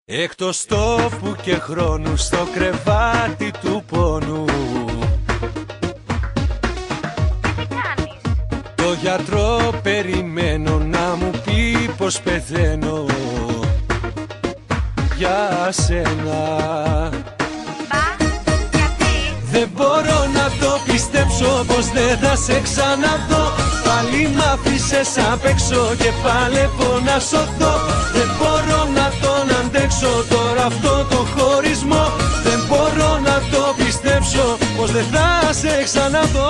Εκτός τόπου και χρόνου στο κρεβάτι του πόνου. Τι κάνεις? Το γιατρό περιμένω να μου πει πως πεθαίνω για σένα. Γιατί? Δεν μπορώ να το πιστέψω πως δεν θα σε ξαναδώ. Πάλι μ' άφησες απ' έξω και παλεύω να σωθώ. Δεν μπορώ να τον αντέξω τώρα αυτό το χωρισμό. Δεν μπορώ να το πιστέψω πως δεν θα σε ξαναδώ.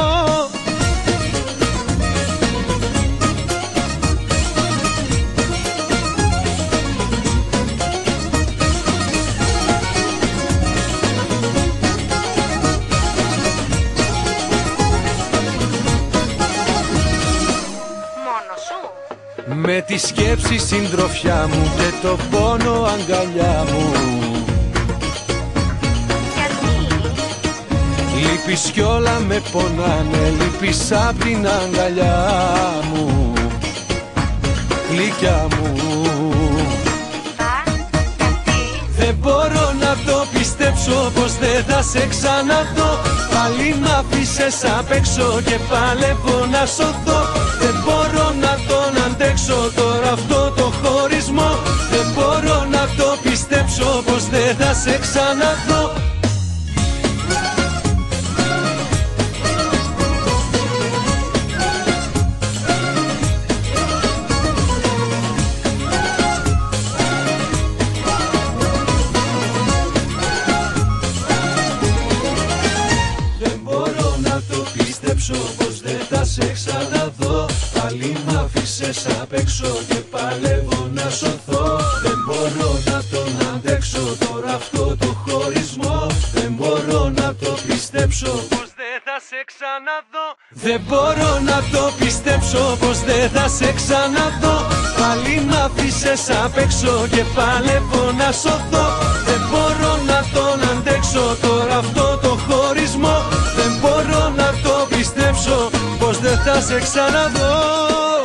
Με τη σκέψη συντροφιά μου και το πόνο αγκαλιά μου. Γιατί? Λείπεις κι όλα με πονάνε, λείπεις απ' την αγκαλιά μου. Γλυκιά μου. Γιατί? Δεν μπορώ να το πιστέψω πως δεν θα σε ξαναδώ. Πάλι μ' άφησες απ' έξω και παλεύω να σωθώ. Δεν μπορώ να τον αντέξω τώρα αυτό το χωρισμό. Δεν μπορώ να το πιστέψω πως δεν θα σε ξαναδώ. Πως δεν θα σε ξαναδώ. Πάλι μ' άφησες απ' έξω και παλεύω να σωθώ. Δεν μπορώ να τον αντέξω τώρα αυτό το χωρισμό. Δεν μπορώ να το πιστέψω πως δεν θα σε ξαναδώ. Δεν μπορώ να το πιστέψω πως δεν θα σε ξαναδώ. Πάλι μ' άφησες απ' έξω και παλεύω να σωθώ. Δεν μπορώ να τον αντέξω τώρα αυτό το χωρισμό. Δεν μπορώ να το πιστέψω πως δεν θα σε ξαναδώ.